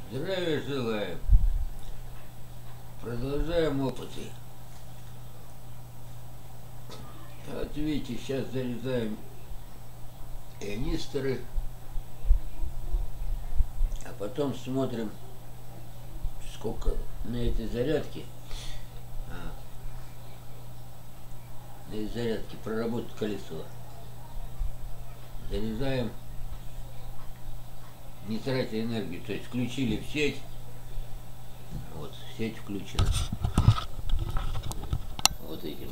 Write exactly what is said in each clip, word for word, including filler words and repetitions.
Здравия желаем. Продолжаем опыты. Вот видите, сейчас зарезаем ионисторы, а потом смотрим, сколько на этой зарядке, а, на этой зарядке проработает колесо. Заряжаем, не тратя энергию, то есть включили в сеть, вот сеть включена, вот этим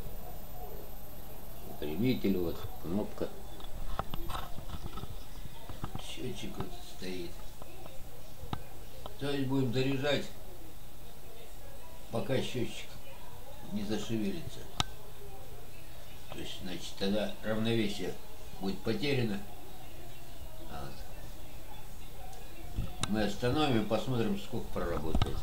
примитель, вот кнопка, счетчик вот стоит. То есть будем заряжать, пока счетчик не зашевелится. То есть, значит, тогда равновесие будет потеряно. Вот. Мы остановим и посмотрим, сколько проработает.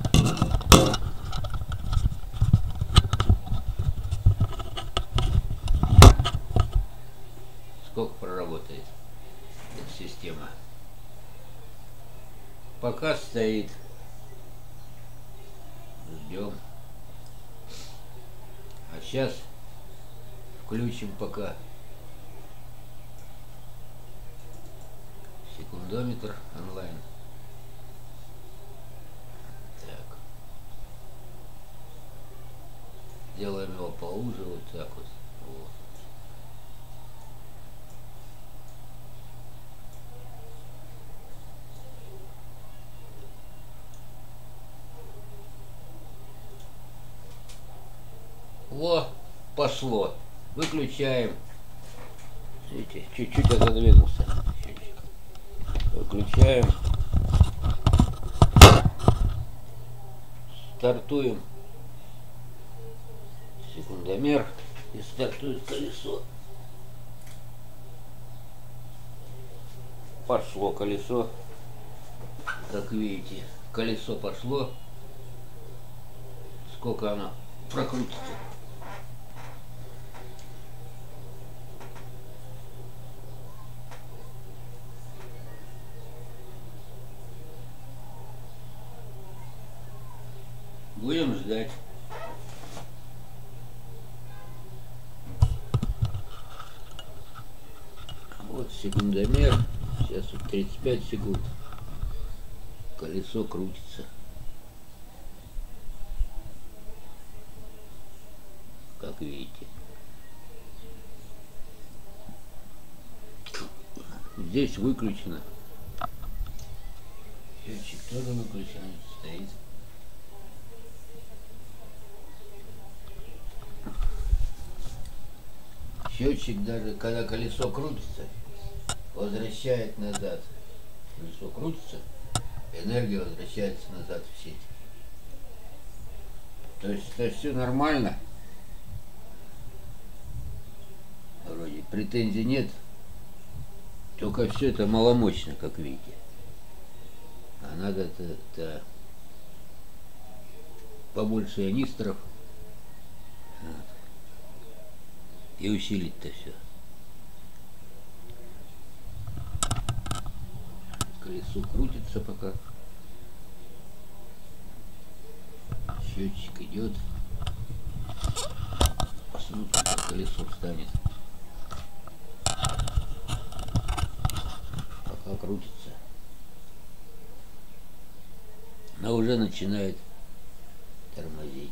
Сколько проработает эта система. Пока стоит. Ждем. А сейчас включим пока секундометр онлайн. Так. Делаем его поуже, вот так вот. Вот. Во, пошло. Выключаем. Видите, чуть-чуть отодвинулся. Выключаем. Стартуем секундомер и стартует колесо. Пошло колесо. Как видите, колесо пошло. Сколько оно прокрутится? Будем ждать. Вот секундомер. Сейчас вот тридцать пять секунд. Колесо крутится. Как видите. Здесь выключено. Счетчик тоже выключен. Стоит. Счетчик, даже когда колесо крутится, возвращает назад. Колесо крутится, энергия возвращается назад в сеть. То есть это все нормально. Вроде претензий нет. Только все это маломощно, как видите. А надо это, это побольше ионисторов. Вот. И усилить-то все. Колесо крутится пока. Счетчик идет. Посмотрим, как колесо встанет. Пока крутится. Но уже начинает тормозить.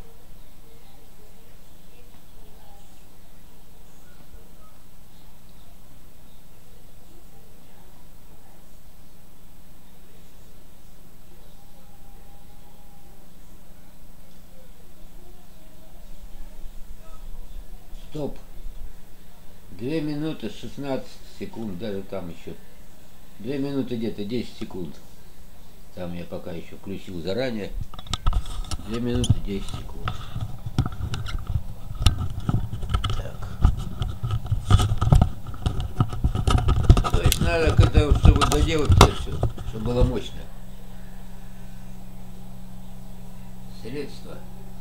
Стоп. Две минуты шестнадцать секунд, даже там еще. Две минуты где-то десять секунд. Там я пока еще включил заранее. Две минуты десять секунд. Так. То есть надо к этому, чтобы доделать это все, чтобы было мощно. Средства.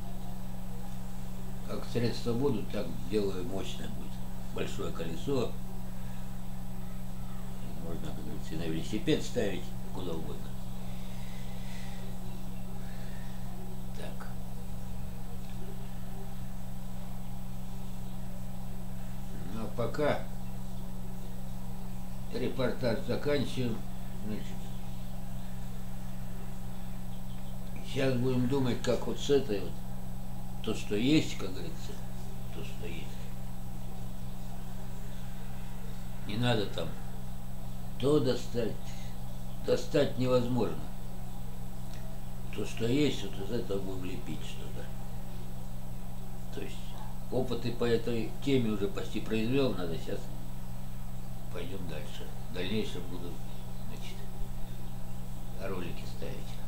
Как средства будут, так делаю мощное будет. Большое колесо. Можно, как говорится, на велосипед ставить, куда угодно. пока репортаж заканчиваем. Значит, сейчас будем думать, как вот с этой вот, то, что есть, как говорится, то, что есть. Не надо там то достать. Достать невозможно. То, что есть, вот из этого будем лепить что-то. То есть опыты по этой теме уже почти произвел, надо сейчас пойдем дальше. В дальнейшем буду, значит, ролики ставить.